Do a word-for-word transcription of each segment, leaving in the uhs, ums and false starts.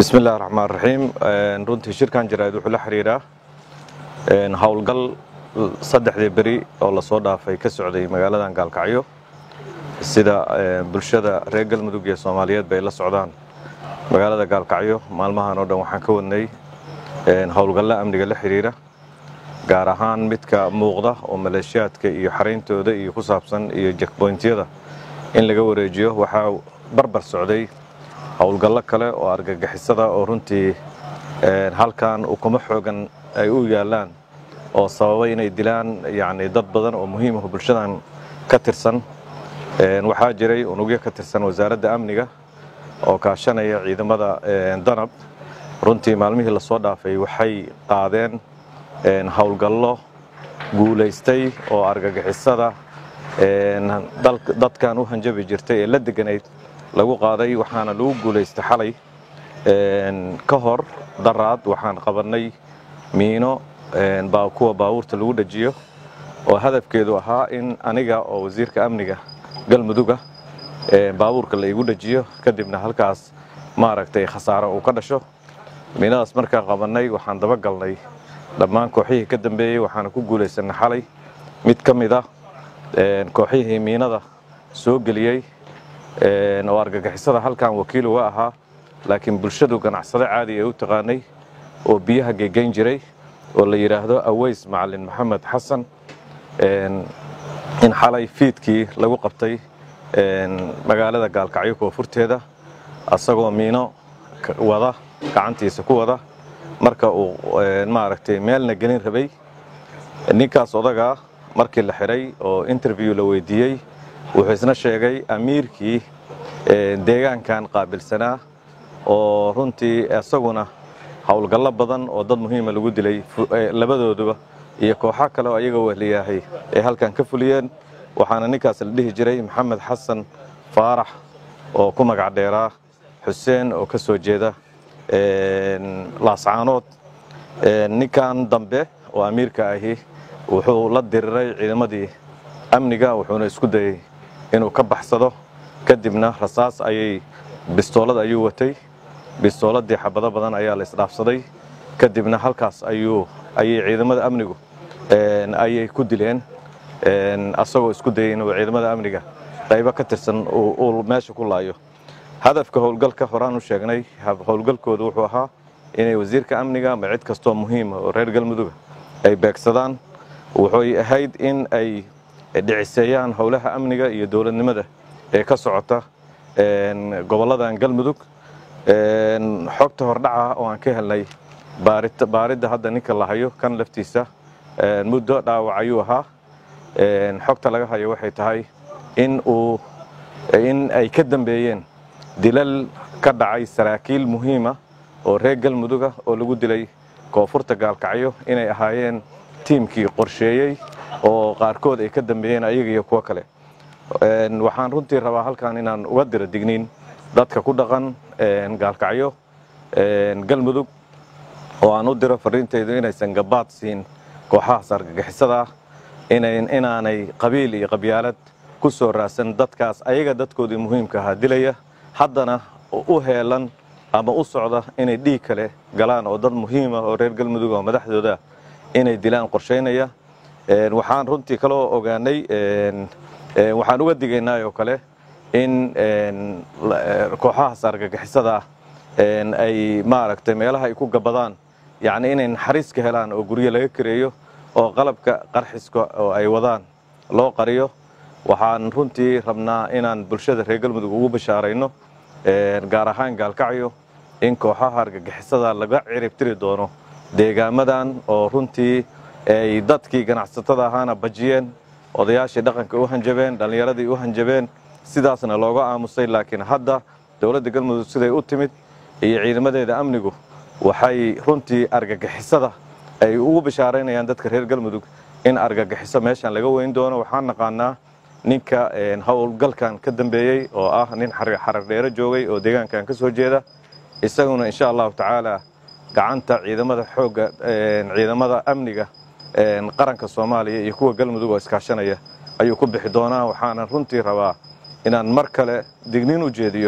بسم الله الرحمن الرحيم runtii shirkan jaraa'id wuxuu la xiriiraa hawlgal saddexdii bari oo la soo dhaafay ka socday magaaladan Gaalkacyo sida bulshada reer Galmudug iyo Soomaaliyeed bay la socdaan magaalada Gaalkacyo maalmahan oo dhan waxaan ka wadnay hawlgalla amniga la xiriira gaar ahaan midka muuqda oo maleeshiyaadka iyo xareyntooda iyo ku saabsan iyo checkpointyada in laga wareejiyo waxa barbar socday hawlgallo kale oo argagixisada oo runtii halkan ukuma xoogan ay u yaalaan oo sababay inay dilaan yaani dad badan oo muhiim ah bulshadan ka tirsan waxa jiray unugyo ka tirsan wasaaradda amniga oo kaashanaya ciidamada danab runtii maalmihii la soo dhaafay waxay qaadeen hawlgallo guuleystay oo argagixisada dadkan u hanjabi jirtay ee la deganayd lagu qaaday waxaana lagu guuleystay xalay een ka hor daraad waxaan qabanay miino een baa kuwa baabuurta lagu dhajiyo oo hadafkeedu ahaa in aniga oo wasiirka amniga Galmudug ee baabuurka la igu dhajiyo kadibna halkaas maaragtay khasaaro uu ka dhasho miinaas markaa qabanay waxaan daba galnay dhammaan kooxihii ka dambeeyay waxaan ku guuleysanay xalay mid kamid ah een kooxihii miinada soo galiyay ee oo argagixisada halkan wakiil uga ahaa laakiin bulshadu ganacsade caadi ah u taqaanay oo biyaha geegayn jiray oo la yiraahdo Aways Macallin Maxamed Xasan een in xalay fiidkii lagu qabtay een magaalada Gaalkacyo koonfurteeda asagoo miino wada gacantiisa ku wada marka uu maaragtay meelna gelin rabay ninkaas odaga markii la xiray oo interview la weydiiyay wuxuu isna sheegay amiirkii deegaankan qaabilsanaa oo runtii asaguna hawlgallo badan oo dad muhiim ah lagu dilay labadooduba iyo kooxo kale oo ayaga wehliyahay ee halkan ka fuliyeen waxaana ninkaas la dhihi jiray Maxamed Xasan Faarax oo ku magac dheeraa Xuseen oo ka soo jeeda een Laascaanood ninkan dambe oo amiirka ahi wuxuu la diriray ciidamadii amniga wuxuuna isku dayay inuu ka baxsado kadibna rasaas ayay bistoolad ayuu watay bistooladii xabado badan ayaa la isdhaafsaday kadibna halkaas ayuu ayay ciidamada amnigu een ayay ku dileen een asagoo isku dayay inuu ciidamada amniga qayb ka tirsan oo meesha ku laayo hadafka hawlgalka horaan u sheegnay hawlgalkoodu wuxuu ahaa inay wasiirka amniga ama cid kasto muhiim ah oo reer Galmudug ay beegsadaan wuxuu ahayd in ay dhicisayaan howlaha amniga iyo dawladnimada ee ka socota een goboladan Galmudug een xogta hordhaca oo aan ka helnay baarita baarida hadda ninka la hayo kan laftiisa een muddo dhaawac ayuu ahaa een xogta laga hayo waxay tahay in uu in ay ka dambeeyeen dilal ka dhacay saraakiil muhiim ah oo reer Galmudug ah oo lagu dilay koonfurta Gaalkacyo inay ahaayeen tiimkii qorsheeyay oo qaarkood ay ka dambeeyeen ayaga iyo kuwa kale een waxaan runtii rabaa halkan inaan uga diro digniin dadka ku dhaqan een Gaalkacyo een Galmudug oo aan u diro fariintaydu inaysan gabaad siin kooxaha argagixisada inay inaanay qabiil iyo qabyaalad ku soo raasan dadkaas ayaga dadkoodii muhiimka ah dilaya haddana u heelan ama u socda inay dhiig kale galaan oo dad muhiim ah oo reer Galmudug oo madaxdooda inay dilaan qorsheynaya een waxaan runtii kale oo ogaanay een waxaan uga digaynaa oo kale in een kooxaha argagixisada een ay maaragtay meelaha ay ku gabadaan yaani inay naxariis ka helaan oo guriga laga kareeyo oo qalabka qarxiska oo ay wadaan loo qariyo waxaan runtii rabnaa inaan bulshada reer Galmudug ugu bashaarayno een gaar ahaan Gaalkacyo in kooxaha argagixisada laga cirib tiri doono deegaamadan oo runtii ay dadkii ganacsatada ahaana bajiyeen odayaashii dhaqanka u hanjabeen dhalinyaradii u hanjabeen sidaasna looga aamusay laakiin hadda dawladda Galmudug siday u timid iyo ciidamadeeda amnigu waxay runtii argagixisada ay ugu bashaareynayaan dadka reer Galmudug in argagixiso meeshan laga weyn doono waxaan naqaanaa ninka een hawlgalkan ka dambeeyay oo ah nin xarar dheer joogay oo deegaankan ka soo jeeda isaguna insha Allah taala gacanta ciidamada xooga een ciidamada amniga een qaranka Soomaaliya iyo kuwa Galmudug oo iskaashanaya ayuu ku bixi doonaa waxaan runtii rabaa inaan mar kale digniin u jeediyo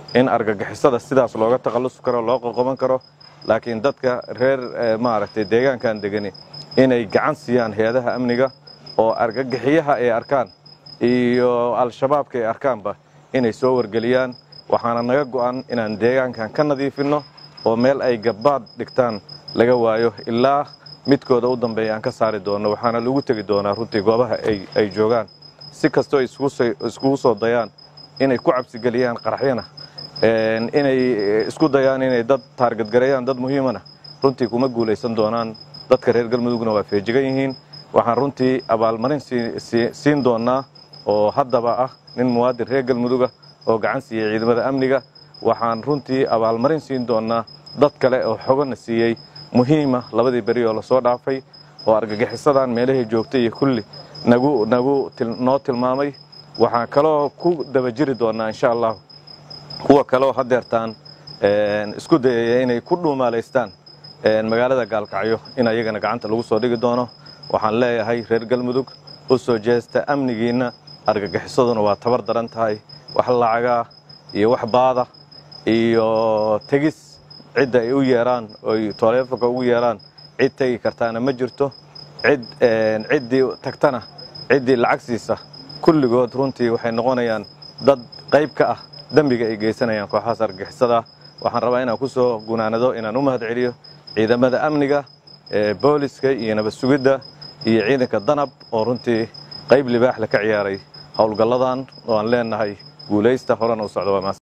in argagixisada sidaas looga takhalusi karo loo qoqoban karo laakiin dadka reer maaragtay deegaankan degani inay gacan siiyaan hay'adaha amniga oo argagixiyaha ay arkaan iyo al-shabaabka ay arkaanba inay soo wargeliyaan waxaana naga go'an inaan deegaankan ka nadiifino oo meel ay gabbaad dhigtaan laga waayo ilaa midkooda u dambeeya aan ka saari doono waxaana lagu tagi doonaa runtii goobaha ay ay joogaan si kastoo iskugu soo dayaan inay ku cabsi geliyaan qaraxyana inay isku dayaan inay dad taarget gareeyaan dad muhiimana runtii kuma guulaysan doonaan dadka reer galmudugna waa feejigan yihiin waxaan runtii abaalmarin siin doonaa oo haddaba ah nin muwaadin reer galmuduga oo gacan siiyey ciidamada amniga waxaan runtii abaalmarin siin doonaa dad kale oo xogana siiyey muhiima labadii beri oo la soo dhaafay oo argagixisadan meelahay joogtay iyo kulli nagu nagu noo tilmaamay waxaan kaloo ku daba jiri doonaa insha Allah kuwa kaloo hadeertaan isku dayay inay ku dhuumaaleystaan magaalada Gaalkacyo in ayagana gacanta lagu soo dhigi doono waxaan leeyahay reer galmudug u soo jeesta amnigiina argagixisaduna waa tabar daran tahay wax lacaga iyo wax baada iyo tagis cidda ay u yeeraan oo taleefanka ugu yeeraan cid tagi kartaana ma jirto cid ciddii tagtana ciddii lacag siisa kulligood runtii waxay noqonayaan dad qayb ka ah dambiga ay geysanayaan kooxaha argagixisada waxaan rabaa inaan ku soo gunaanado inaan u mahad celiyo ciidamada amniga ee booliska iyo nabad sugidda iyo ciidanka danab oo runtii qayb libaax la ka ciyaaray howlgalladan oo aan leenahay guulaysta horena u socdo.